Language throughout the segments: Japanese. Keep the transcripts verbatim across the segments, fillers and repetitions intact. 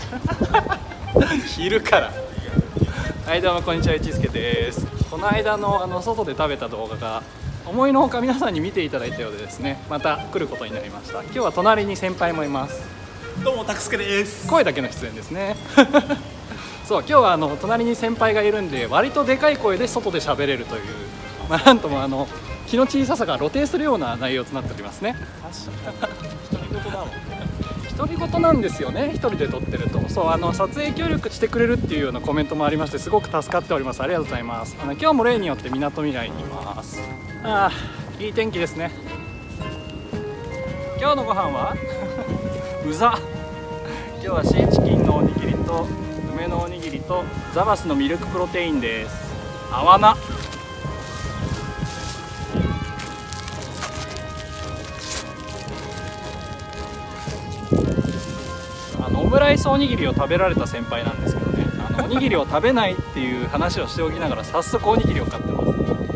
昼からはいどうもこんにちは、いちすけです。この間のあの外で食べた動画が思いのほか皆さんに見ていただいたようでですね、また来ることになりました。今日は隣に先輩もいます。 どうもたくすけです。 声だけの出演ですねそう、今日はあの隣に先輩がいるんで割とでかい声で外で喋れるという、まあ、なんともあの気の小ささが露呈するような内容となっておりますね。 独り言だもん。 独り言なんですよね、一人で撮ってると。そうあの撮影協力してくれるっていうようなコメントもありまして、すごく助かっております。ありがとうございます。あの今日も例によってみなとみらいにいます。ああ、いい天気ですね。今日のご飯はうざ今日はシーチキンのおにぎりと梅のおにぎりとザバスのミルクプロテインです。あわなあのオムライスおにぎりを食べられた先輩なんですけどね、あのおにぎりを食べないっていう話をしておきながら早速おにぎりを買ってます。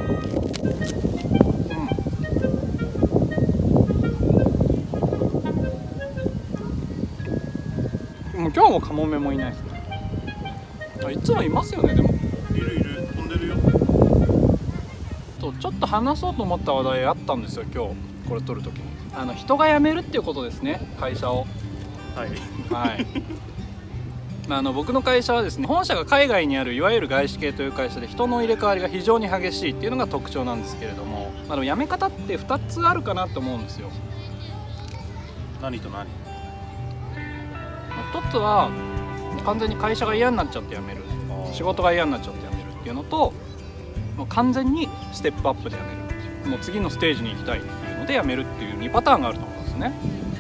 もう今日もカモメもいない。あ、いつもいますよね。でもいるいる、飛んでるよ。 とちょっと話そうと思った話題あったんですよ、今日これ撮るときに。あの人が辞めるっていうことですね、会社を。 はいはいあの僕の会社はですね、本社が海外にあるいわゆる外資系という会社で、人の入れ替わりが非常に激しいっていうのが特徴なんですけれども、あの辞め方ってふたつあるかなと思うんですよ。 何と何？ ひとつは完全に会社が嫌になっちゃって辞める、仕事が嫌になっちゃって辞めるっていうのと、もう完全にステップアップで辞める、もう次のステージに行きたいっていうので辞めるっていうにパターンがあると思うんですね。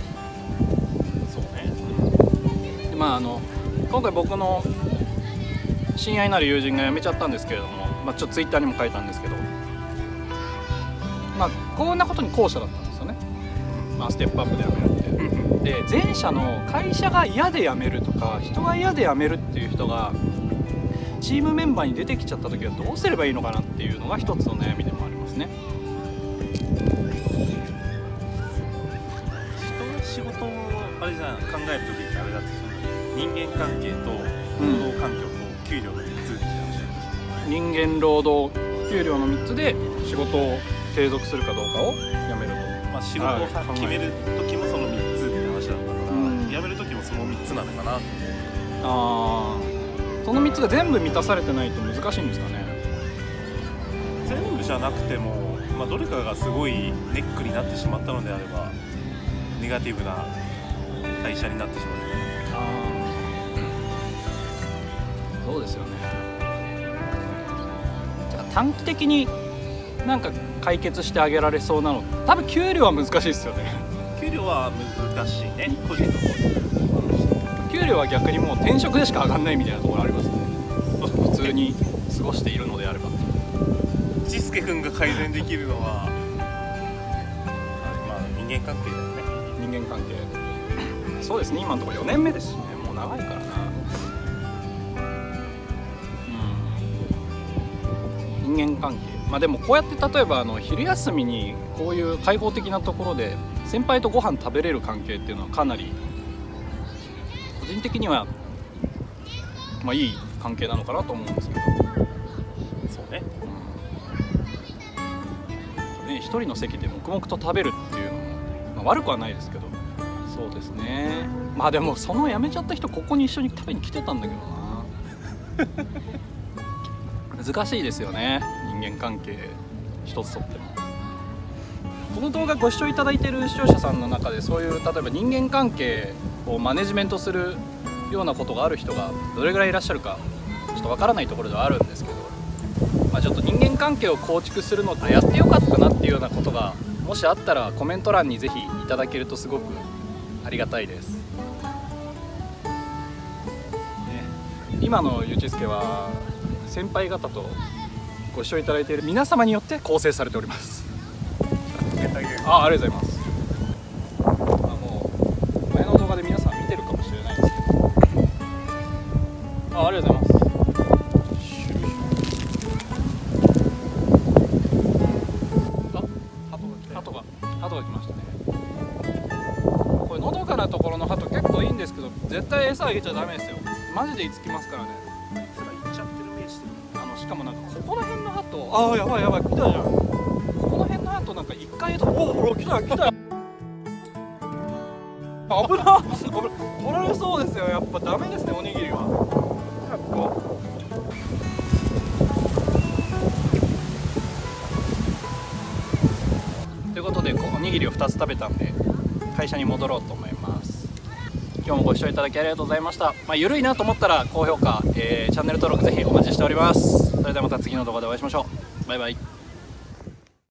そうね。 でまああの今回僕の親愛なる友人が辞めちゃったんですけれども、まあ、ちょっとツイッターにも書いたんですけど、まあこんなことに後者だったんですよね、まあ、ステップアップで辞めるってで、前者の会社が嫌で辞めるとか人が嫌で辞めるっていう人がチームメンバーに出てきちゃった時はどうすればいいのかなっていうのが一つの悩みでもありますね。 人仕事をあれじゃん、考える時ってあれだって、その人間関係と労働環境と給料のみっつって話なんですよ。 人間労働給料のみっつで仕事を継続するかどうかを辞めると、 まあ、仕事を決める時もそのみっつって話だったから、うん、辞める時もそのみっつなのかなと。 ああ、そのみっつが全部満たされてないと難しいんですかね。 全部じゃなくても、まあ、どれかがすごいネックになってしまったのであればネガティブな会社になってしまう。 ああ、そうですよね。短期的になんか解決してあげられそうなの、多分給料は難しいですよね。 給料は難しいね、個人の方に。 給料は逆にもう転職でしか上がんないみたいなところありますね。普通に過ごしているのであれば。 ちすけくんが改善できるのはまあ人間関係だよね。 人間関係そうですね、今のところよねんめですしね、もう長いからな。うん、人間関係、まあでもこうやって例えばあの昼休みにこういう開放的なところで先輩とご飯食べれる関係っていうのはかなり個人的にはまあいい関係なのかなと思うんですけど。 そうね、 うん、ね、一人の席で黙々と食べるっていうのも、まあ、悪くはないですけど。そうですね、まあでもその辞めちゃった人ここに一緒に食べに来てたんだけどな難しいですよね、人間関係一つとっても。この動画ご視聴いただいている視聴者さんの中でそういう例えば人間関係をマネジメントするようなことがある人がどれぐらいいらっしゃるかちょっとわからないところではあるんですけど、まあ、ちょっと人間関係を構築するのってやってよかったなっていうようなことがもしあったらコメント欄にぜひいただけるとすごくありがたいです、ね、今のゆちすけは先輩方とご視聴いただいている皆様によって構成されておりますあ、ありがとうございます。あ、もう前の動画で皆さん見てるかもしれないですけど、あ、ありがとうございます。あ、鳩が鳩が来ましたね。これのどかなところの鳩結構いいんですけど、絶対餌ス上げちゃダメですよ。マジで居つきますからね。 あいつら行っちゃってる目してる。 あのしかもなんかここら辺の鳩、ああやばいやばい来たじゃん。ここの辺の鳩なんか一回と、おおほら来た来た。危なっ、危な取られそうですよ。やっぱダメですね、おにぎりは。ということでこうおにぎりをふたつ食べたんで会社に戻ろうと思います。今日もご視聴いただきありがとうございました。まあ、ゆるいなと思ったら高評価、えー、チャンネル登録ぜひお待ちしております。それではまた次の動画でお会いしましょう。バイバイ。